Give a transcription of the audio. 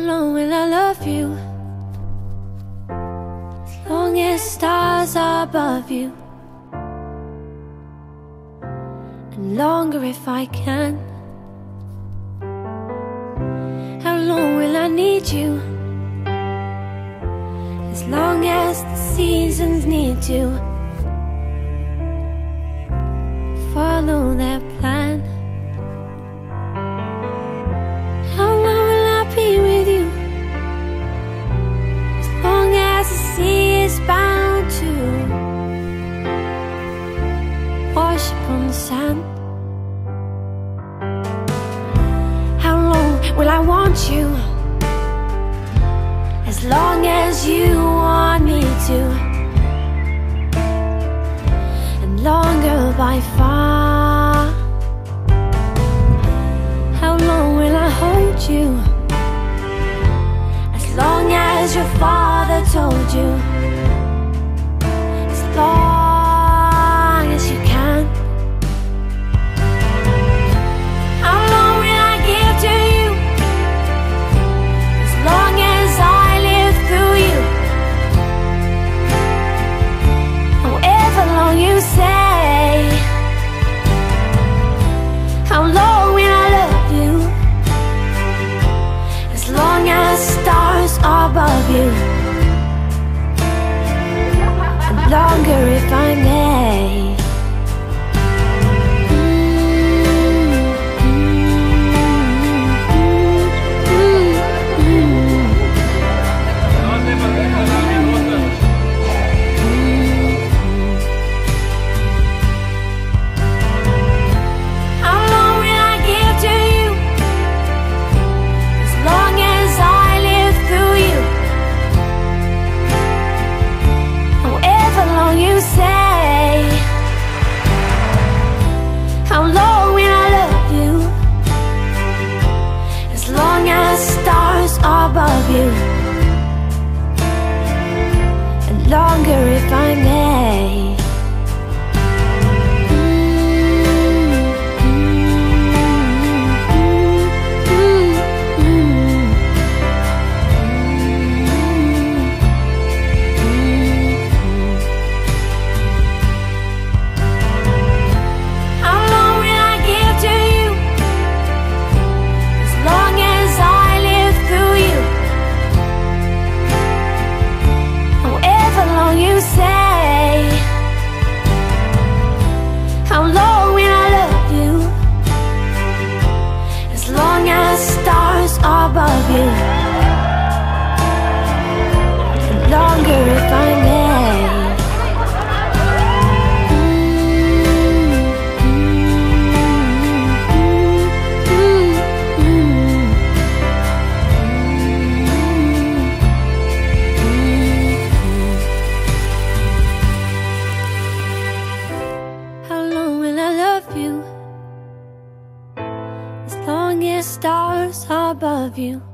long will I love you? As long as stars are above you, and longer if I can. How long will I need you? As long as the seasons need to follow their plan. How long will I be with you? As long as the sea is bound to wash upon the sand. How long will I want you? As long as you want me to, and longer by far. How long will I hold you? As long as your father told you. As long as you can. How long will I give to you? As long as I live through you. However long you say. How long will I love you? As long as stars are above you, and longer if I may. Above you, and longer if I may. Above you, and longer if I may. How long will I love you? As long as stars are above you,